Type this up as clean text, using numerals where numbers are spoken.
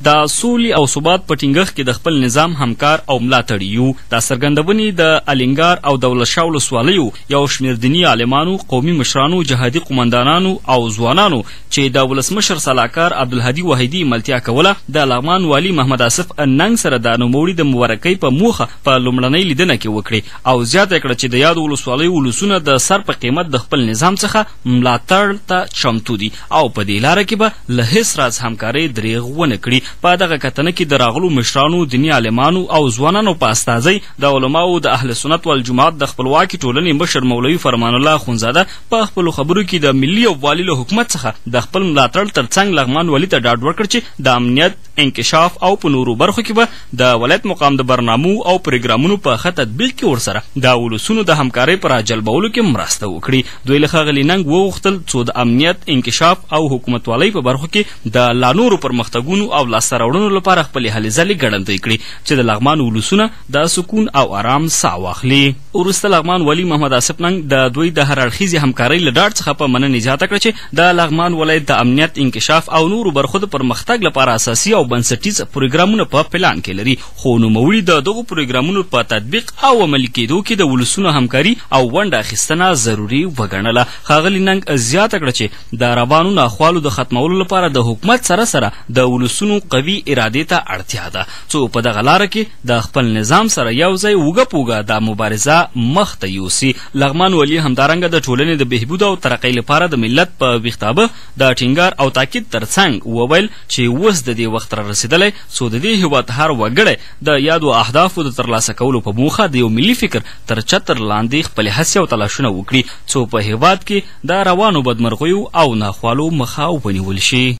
د سولې او ثبات په ټینګښت کې د خپل نظام همکار او ملاتړي یو. دا څرګندونې د الینګار او دولت شاه ولسوالیو یو شمېر دیني عالمانو، قومي مشرانو، جهادي قمندانانو او ځوانانو چې د ولسمشر سلاکار عبدالهادي وحیدي ملتیا کوله د لغمان والي محمد آصف ننګ سره د نوموړي د مبارکۍ په موخه په لومړنۍ لیدنه کې وکړي او زیاته کړه چې د یادو ولسوالیو ولسونه د سر په قیمت د خپل نظام څخه ملاتړ ته چمتو دي او په دې لاره کې به له هیڅ راز همکارۍ دریغ ونه کړي. په دغه کتنه کې د راغلو مشرانو، دیني عالمانو او ځوانانو په استازۍ د علماو د اهل سنت والجماعت د خپلواکي ټولنې مشر مولوي فرمان الله خونزاده په خپلو خبرو کې د ملي یووالي له حکومت څخه د خپل ملاتړ ترڅنګ لغمان والي ته ډاډ ورکړ چې د امنیت، انکشاف او په نورو برخو کې به د ولایت مقام د برنامو او پروګرامونو په ښه تطبیق کې ورسره د ولسونو د همکارۍ په راجلبولو کې مرسته وکړي. دوی له ښاغلي ننګ وغوښتل څو د امنیت، انکشاف او حکومتوالۍ په برخو کې د لا نورو پرمختګونو او لاسته راوړنو لپاره خپلې هلې ځلې ګړندۍ کړي چې د لغمان ولسونه د سکون او آرام ساه واخلي. وروسته لغمان والي محمد آصف ننګ د دوی د هر اړخیزې همکارۍ له ډاډ څخه په مننې زیاته کړه چې د لغمان ولایت د امنیت، انکشاف او نورو برخو د پرمختګ لپاره اساسي او بنسټیز پروګرامونه په پلان کې لري، خو نوموړي د دغو پروګرامونو په تطبیق او عملي کېدو کې د ولسونو همکاري او ونډه اخیستنه ضروري وګڼله. ښاغلي ننګ زیاته کړه چې د روانو ناخوالو د ختمولو لپاره د حکومت سره سره د ولسونو قوي ارادې ته اړتیا ده څو په دغه لاره کې د خپل نظام سره یو ځای اوږه په اوږه د مبارزه مخ ته یوسي. لغمان والي همدارنګه د ټولنې د بهبود او ترقۍ لپاره د ملت په ویښتابه د ټینګار او تاکید ترڅنګ وویل چې اوس د دې وخت را رسېدلی څو د دې هېواد هر وګړی د یادو اهدافو د ترلاسه کولو په موخه د یو ملي فکر تر چتر لاندې خپلې هڅې او تلاشونه وکړي څو په هېواد کې د روانو بدمرغیو او ناخوالو مخه ونیول شي.